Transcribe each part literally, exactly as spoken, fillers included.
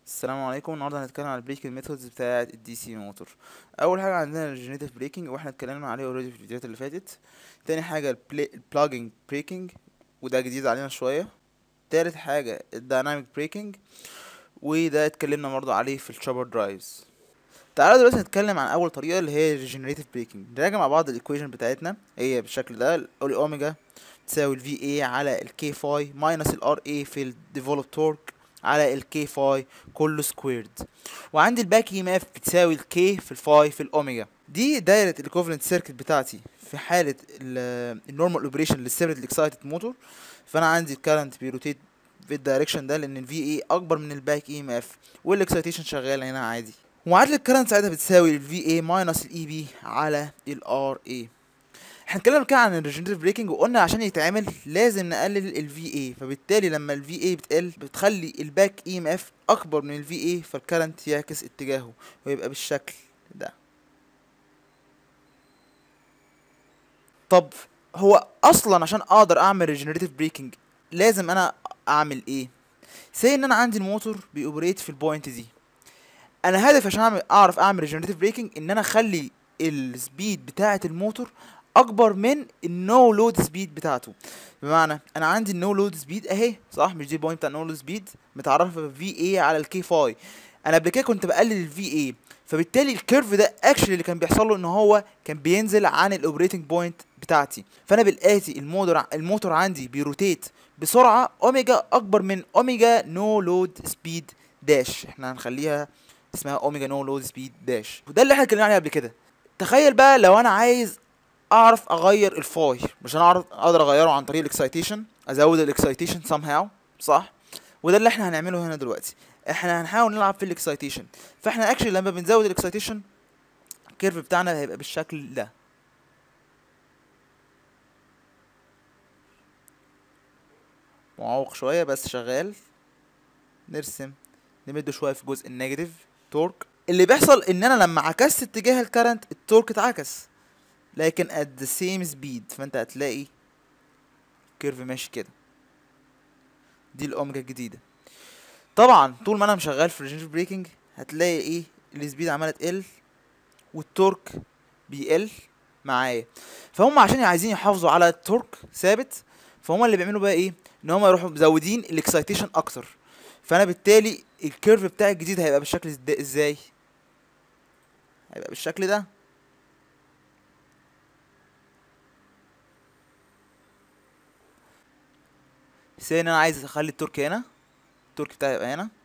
السلام عليكم. النهارده هنتكلم عن البريكنج ميثودز بتاعه الدي سي موتور. اول حاجه عندنا الريجنريتيف بريكنج، واحنا اتكلمنا عليه اوريدي في الفيديوهات اللي فاتت. تاني حاجه البلاجنج بريكنج، وده جديد علينا شويه. تالت حاجه الدايناميك بريكنج، وده اتكلمنا برضه عليه في الشوبر درايفز. تعالى دلوقتي نتكلم عن اول طريقه اللي هي الريجنريتيف بريكنج. نراجع مع بعض الايكويشن بتاعتنا، هي بالشكل ده: الاولي اوميجا تساوي الفي اي على الكي فاي ماينس الار اي في الديفلوب تورك على الكي فاي كله سكويرد، وعندي الباك اي ام اف بتساوي الكي في الفاي في الاوميجا. دي دايره الايكوفالنت سيركت بتاعتي في حاله النورمال اوبريشن للسيبريت اكسايتد موتور. فانا عندي الكارنت بيروتيت في الدايركشن ده لان الفي اي اكبر من الباك اي ام اف، والاكسايتيشن شغال هنا عادي. ومعادله الكارنت ساعتها بتساوي الفي اي ماينس الاي بي على الار اي. احنا اتكلمنا كده عن الريجنريتيف بريكنج، وقلنا عشان يتعمل لازم نقلل الفي اي، فبالتالي لما الفي اي بتقل بتخلي الباك اي ام اف اكبر من الفي اي، فالكرنت يعكس اتجاهه ويبقى بالشكل ده. طب هو اصلا عشان اقدر اعمل ريجنريتيف بريكنج لازم انا اعمل ايه؟ سي ان انا عندي الموتور بيوبريت في البوينت دي. انا هدفي عشان أعمل اعرف اعمل ريجنريتيف بريكنج ان انا اخلي السبيد بتاعه الموتور اكبر من النو لود سبيد بتاعته. بمعنى انا عندي النو لود سبيد اهي، صح؟ مش دي البوينت بتاع النو لود سبيد متعرفه في اي على الكي فاي. انا قبل كده كنت بقلل الفي اي، فبالتالي الكيرف ده اكشلي اللي كان بيحصل له ان هو كان بينزل عن الاوبريتنج بوينت بتاعتي. فانا بالاتي الموتور الموتور عندي بيروتيت بسرعه اوميجا اكبر من اوميجا نو لود سبيد داش. احنا هنخليها اسمها اوميجا نو لود سبيد داش، وده اللي احنا اتكلمنا عليه قبل كده. تخيل بقى لو انا عايز اعرف اغير الفاي، مش انا اعرف اقدر اغيره عن طريق الاكسايتيشن، ازود الاكسايتيشن somehow، صح؟ وده اللي احنا هنعمله هنا دلوقتي. احنا هنحاول نلعب في الاكسايتيشن. فاحنا اكشلي لما بنزود الاكسايتيشن الكيرف بتاعنا هيبقى بالشكل ده. معوق شويه بس شغال. نرسم نمده شويه في جزء النيجاتيف تورك. اللي بيحصل ان انا لما عكست اتجاه الكرنت التورك اتعكس، لكن at the same speed، فانت هتلاقي كيرف ماشي كده. دي الاوميجا الجديده. طبعا طول ما انا مشغال في الريجنريتيف بريكنج هتلاقي ايه؟ السبيد عماله تقل والتورك بيقل معايا. فهم عشان عايزين يحافظوا على التورك ثابت، فهم اللي بيعملوا بقى ايه؟ ان هم يروحوا مزودين الاكسايتيشن اكتر. فانا بالتالي الكيرف بتاعي الجديد هيبقى بالشكل ده. ازاي هيبقى بالشكل ده؟ سي ان انا عايز اخلي التورك هنا، التورك بتاعي يبقى هنا،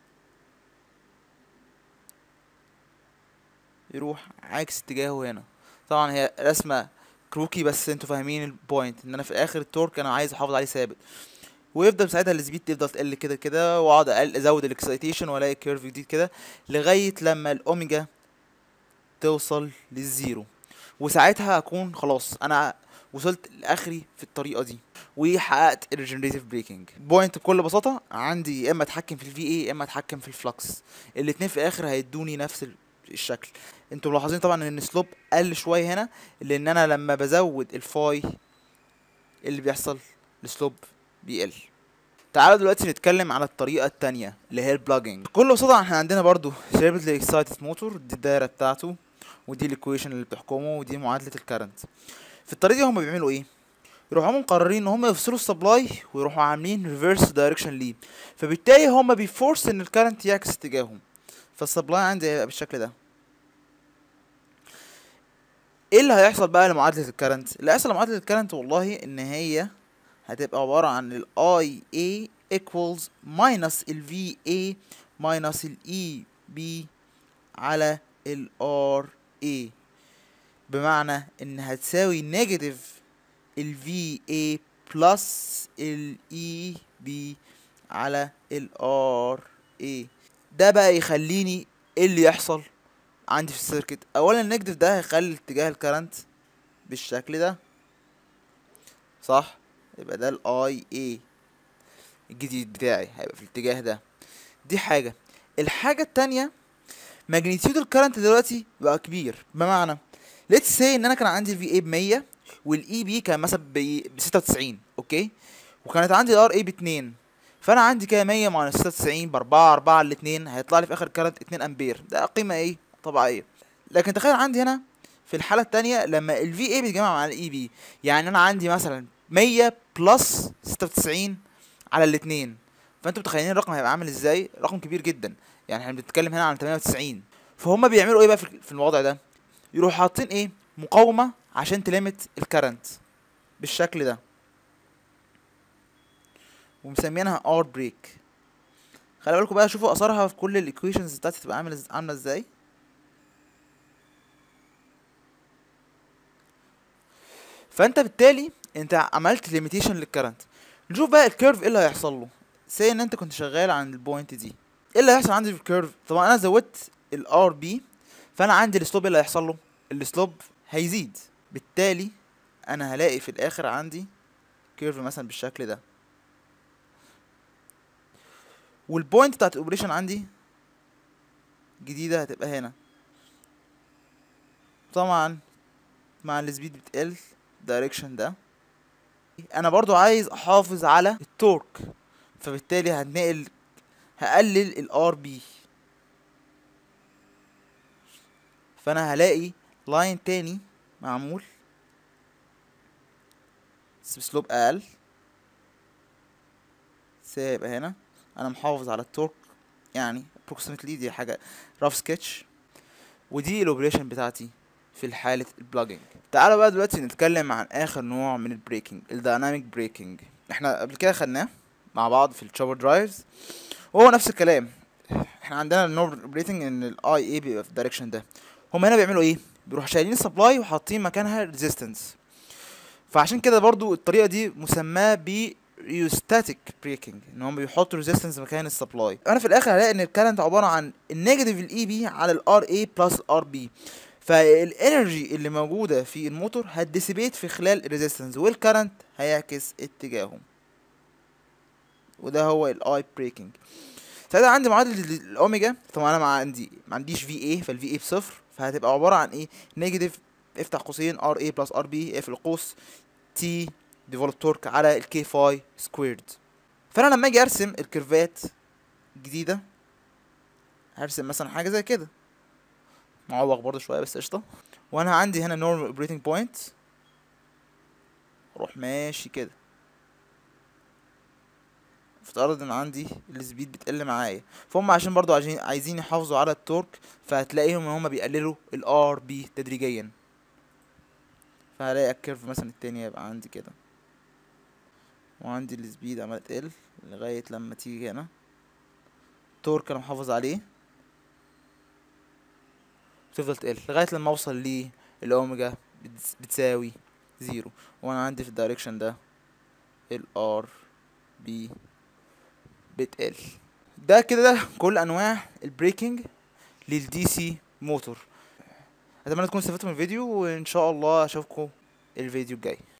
يروح عكس اتجاهه هنا. طبعا هي رسمه كروكي بس انتوا فاهمين البوينت، ان انا في الاخر التورك انا عايز احافظ عليه ثابت، ويفضل ساعتها السبيد تفضل تقل كده كده، واقعد اقل ازود الاكسايتيشن والاقي كيرف جديد كده لغايه لما الاوميجا توصل للزيرو. وساعتها اكون خلاص انا وصلت لاخري في الطريقه دي وحققت الريجنريتيف بريكنج. بوينت بكل بساطه عندي يا اما اتحكم في الفي اي يا اما اتحكم في الفلكس، الاتنين في الاخر هيدوني نفس الشكل. انتوا ملاحظين طبعا ان السلوب قل شويه هنا، لان انا لما بزود الفاي اللي بيحصل السلوب بيقل. تعالوا دلوقتي نتكلم على الطريقة التانية اللي هي البلاجنج. بكل بساطة احنا عندنا برضو سيربتلي اكسايتد موتور، دي الدايرة بتاعته ودي الايكويشن اللي بتحكمه ودي معادلة الكرنت. في الطريقة دي هما بيعملوا ايه؟ يروحوا مقررين ان هما يفصلوا السبلاي ويروحوا عاملين ريفرس دايركشن ليه، فبالتالي هما بيفورس ان الكرنت يعكس اتجاههم. فالسبلاي عندي هيبقى بالشكل ده. ايه اللي هيحصل بقى لمعادلة الكرنت؟ اللي هيحصل لمعادلة الكرنت والله ان هي هتبقى عبارة عن ال I A equals minus ال V A minus ال E B على ال R A، بمعنى ان هتساوي نيجاتيف ال V A plus ال E B على ال R A. ده بقى يخليني ايه اللي يحصل عندي في السيركت؟ اولا النيجاتيف ده هيخلي اتجاه الكرنت بالشكل ده، صح؟ يبقى ده ال I A الجديد بتاعي هيبقى في الاتجاه ده. دي حاجة. الحاجة التانية ماجنتيود الكرنت دلوقتي بقى كبير، بمعنى ليتس سي ان انا كان عندي الفي اي ب مية والاي بي كان مثلا ب ستة وتسعين، اوكي، وكانت عندي الار اي ب اتنين. فانا عندي كده مية ماينس ستة وتسعين باربعة، اربعة على اتنين، هيطلع لي في اخر كارنت اتنين امبير. ده قيمة ايه طبيعية. لكن تخيل عندي هنا في الحالة التانية لما ال في اي بيتجمع مع ال اي بي، يعني انا عندي مثلا مية بلس ستة وتسعين على الاتنين، فانتوا متخيلين الرقم هيبقى عامل ازاي؟ رقم كبير جدا. يعني احنا بنتكلم هنا عن تمانية وتسعين. فهم بيعملوا ايه بقى في في الوضع ده؟ يروحوا حاطين ايه؟ مقاومة عشان تليمت الكرنت بالشكل ده، ومسمينها ار بريك. خلي بالكم بقى، شوفوا اثرها في كل الايكويشنز بتاعتي تبقى عامله عامله ازاي. فانت بالتالي انت عملت ليميتيشن للكرنت. نشوف بقى الكيرف ايه اللي هيحصل له. سي ان انت كنت شغال عند البوينت دي، ايه اللي هيحصل عندي في الكيرف؟ طبعا انا زودت الار بي، فانا عندي السلوب ايه اللي هيحصل له؟ السلوب هيزيد. بالتالي انا هلاقي في الاخر عندي كيرف مثلا بالشكل ده، والبوينت بتاعت الاوبريشن عندي جديده هتبقى هنا. طبعا مع السبيد بتقل الدايركشن ده. انا برضو عايز احافظ على التورك، فبالتالي هنقل هقلل الار بي، فانا هلاقي لاين تاني معمول بسلوب اقل. سيبقى هنا انا محافظ على التورك، يعني approximately دي حاجه rough sketch، ودي الاوبريشن بتاعتي في حاله البلاجنج. تعالوا بقى دلوقتي نتكلم عن اخر نوع من البريكنج، الدايناميك بريكنج. احنا قبل كده خدناه مع بعض في الشوبر درايفز، وهو نفس الكلام. احنا عندنا النورمال بريكنج ان الاي اي بيبقى في الدايركشن ده. هم هنا بيعملوا ايه؟ بيروحوا شايلين السبلاي وحاطين مكانها ريزيستنس. فعشان كده برضو الطريقه دي مسماه ب ريوستاتيك بريكنج، ان هم بيحطوا ريزيستنس مكان السبلاي. انا في الاخر هلاقي ان الكارنت عباره عن النيجاتيف الاي بي على الار اي بلس الار بي، فالانرجي اللي موجوده في الموتور هتديسيبيت في خلال الريزيستنس، والكارنت هيعكس اتجاههم، وده هو الاي بريكنج. ساعتها عندي معادله الاوميجا. طبعا انا ما عندي ما عنديش في اي، فالفي اي بصفر، فهتبقى عباره عن ايه؟ نيجاتيف افتح قوسين ار اي بلس ار بي اقفل القوس تي ديفولب تورك على الكي فاي سكويرد. فانا لما اجي ارسم الكيرفات جديده هرسم مثلا حاجه زي كده، معوق برضه شويه بس قشطه. وانا عندي هنا نورمال اوبريتنج بوينت، اروح ماشي كده. افترض ان عندي السبيد بتقل معايا، فهم عشان برضو عايزين عايزين يحافظوا على التورك، فهتلاقيهم ان هم بيقللوا الار بي تدريجيا. فهلاقي الكيرف مثلا التاني يبقى عندي كده، وعندي السبيد عمال تقل لغايه لما تيجي هنا. التورك انا محافظ عليه، تفضل تقل لغايه لما اوصل ليه الاوميجا بتساوي زيرو، وانا عندي في الدايركشن ده الار بي بتقل. ده كده ده كل انواع البريكنج للدي سي موتور. اتمنى تكونوا استفدتوا من الفيديو، وان شاء الله اشوفكم الفيديو الجاي.